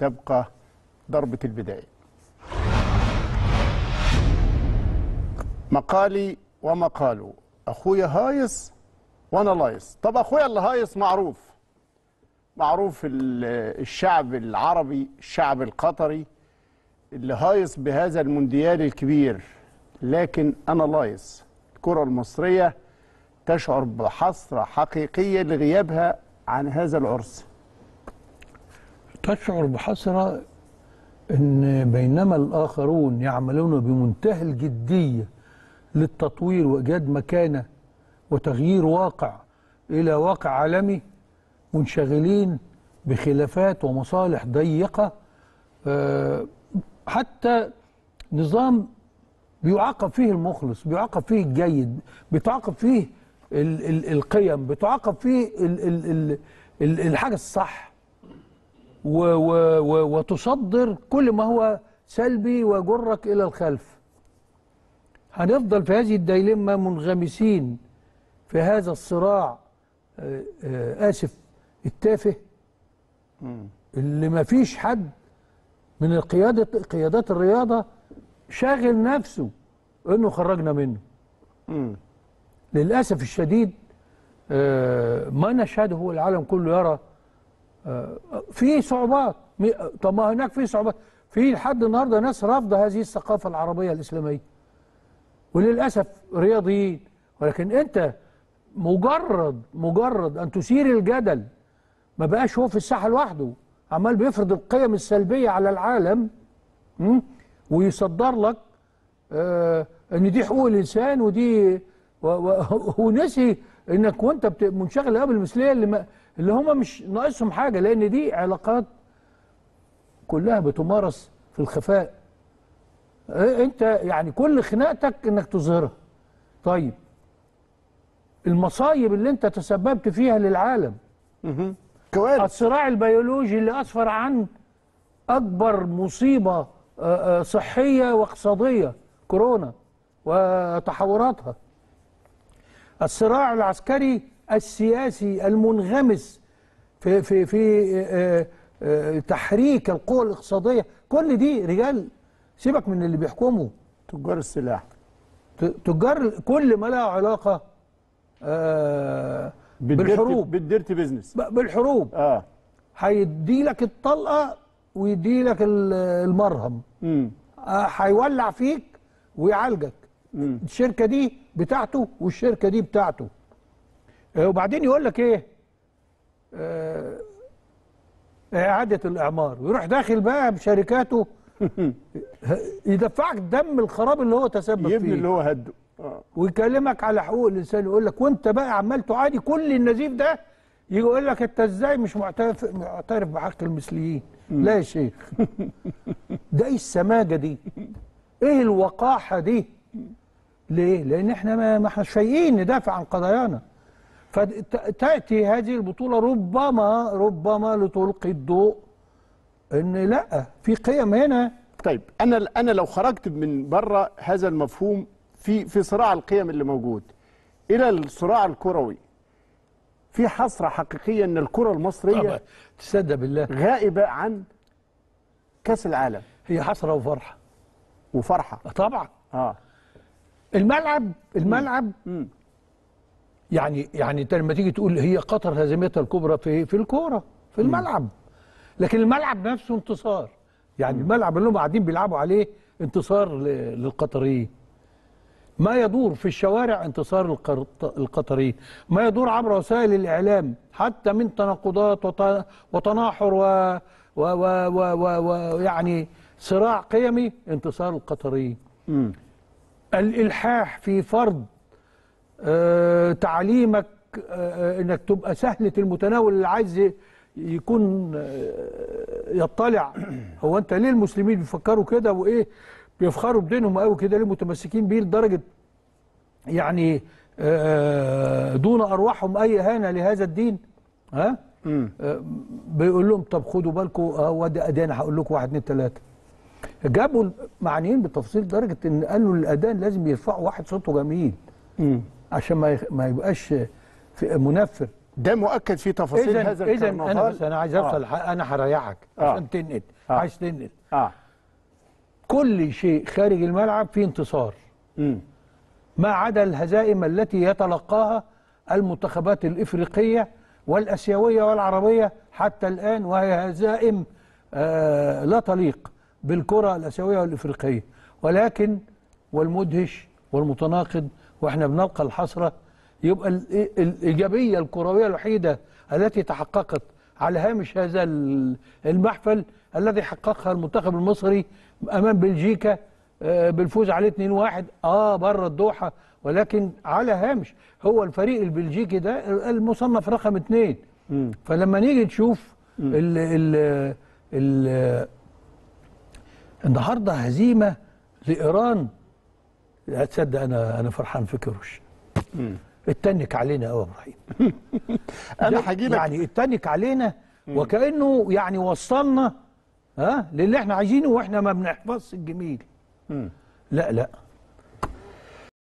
تبقى ضربة البداية. مقالي ومقاله، أخويا هايص وأنا لايص. طب أخويا اللي هايص معروف الشعب العربي، الشعب القطري اللي هايص بهذا المونديال الكبير، لكن أنا لايص. الكرة المصرية تشعر بحسرة حقيقية لغيابها عن هذا العرس. تشعر بحسرة إن بينما الآخرون يعملون بمنتهى الجدية للتطوير وإيجاد مكانة وتغيير واقع إلى واقع عالمي، منشغلين بخلافات ومصالح ضيقة. حتى نظام بيعاقب فيه المخلص، بيعاقب فيه الجيد، بيتعاقب فيه القيم، بيتعاقب فيه الحاجة الصح، وتصدر كل ما هو سلبي ويجرك إلى الخلف. هنفضل في هذه الديلمة منغمسين في هذا الصراع آسف التافه اللي ما فيش حد من قيادات الرياضة شاغل نفسه انه خرجنا منه. للأسف الشديد ما نشهده العالم كله يرى في صعوبات. طب ما هناك في صعوبات، في لحد النهارده ناس رافضه هذه الثقافة العربية الإسلامية وللأسف رياضيين. ولكن انت مجرد ان تثير الجدل، ما بقاش هو في الساحه لوحده عمال بيفرض القيم السلبيه على العالم ويصدر لك ان دي حقوق الانسان ودي ونسي انك وانت منشغل قبل المثليه اللي هم مش ناقصهم حاجه، لان دي علاقات كلها بتمارس في الخفاء. انت يعني كل خناقتك انك تظهرها. طيب المصايب اللي انت تسببت فيها للعالم، الصراع البيولوجي اللي اسفر عن اكبر مصيبه صحيه واقتصاديه، كورونا وتحوراتها، الصراع العسكري السياسي المنغمس في تحريك القوى الاقتصاديه، كل دي رجال سيبك من اللي بيحكموا تجار السلاح، تجار كل ما له علاقه بالحروب، بالديرتي بيزنس، بالحروب. هيدي لك الطلقه ويدي لك المرهم، هيولع فيك ويعالجك. الشركه دي بتاعته والشركه دي بتاعته. وبعدين يقول لك ايه؟ اعاده الاعمار، ويروح داخل بقى بشركاته يدفعك دم الخراب اللي هو تسبب فيه، يبني اللي هو هده، ويكلمك على حقوق الانسان، يقول لك وانت بقى عمال تعادي كل النزيف ده، يجي يقول لك انت ازاي مش معترف بحق المثليين؟ لا يا شيخ، ده ايه السماجه دي؟ ايه الوقاحه دي؟ ليه؟ لان احنا ما احناش فايقين ندافع عن قضايانا. فتاتي هذه البطوله ربما لتلقي الضوء ان لا، في قيم هنا. طيب انا لو خرجت من بره هذا المفهوم في صراع القيم اللي موجود الى الصراع الكروي، في حسرة حقيقية ان الكرة المصرية تصدق بالله غائبة عن كأس العالم. هي حسرة وفرحة طبعا. الملعب يعني انت لما تيجي تقول هي قطر هزيمتها الكبرى في الكورة في الملعب، لكن الملعب نفسه انتصار. يعني الملعب اللي هم قاعدين بيلعبوا عليه انتصار للقطريين. ما يدور في الشوارع انتصار القطريين، ما يدور عبر وسائل الإعلام حتى من تناقضات وتناحر ويعني صراع قيمي انتصار القطريين. الإلحاح في فرض تعليمك انك تبقى سهلة المتناول، اللي عايز يكون يطلع هو انت ليه المسلمين بيفكروا كده وايه، بيفخروا بدينهم قوي كده، ليه متمسكين بيه لدرجه يعني دون ارواحهم اي اهانه لهذا الدين؟ بيقول لهم طب خدوا بالكم، هو ده انا هقول لكم 1 2 3. جابوا معنيين بالتفصيل لدرجه ان قالوا للاذان لازم يرفعوا واحد صوته جميل عشان ما يبقاش منفر. ده مؤكد في تفاصيل هذا إذن الكرنفال. أنا عايز أوصل أنا هريحك عشان تنقل. عايز تنقل كل شيء خارج الملعب فيه انتصار، ما عدا الهزائم التي يتلقاها المنتخبات الإفريقية والأسيوية والعربية حتى الآن، وهي هزائم لا تليق بالكرة الأسيوية والإفريقية. ولكن والمدهش والمتناقض وإحنا بنلقى الحسرة، يبقى الإيجابية الكروية الوحيدة التي تحققت على هامش هذا المحفل الذي حققها المنتخب المصري أمام بلجيكا بالفوز عليه 2-1 بره الدوحة، ولكن على هامش. هو الفريق البلجيكي ده المصنف رقم 2. فلما نيجي نشوف النهارده هزيمة لإيران، لا تصدق أنا فرحان في كروش. اتنك علينا قوي يا ابراهيم. انا هجي لك يعني اتنك علينا وكأنه يعني وصلنا للي احنا عايزينه، واحنا ما بنحفظش الجميل. لا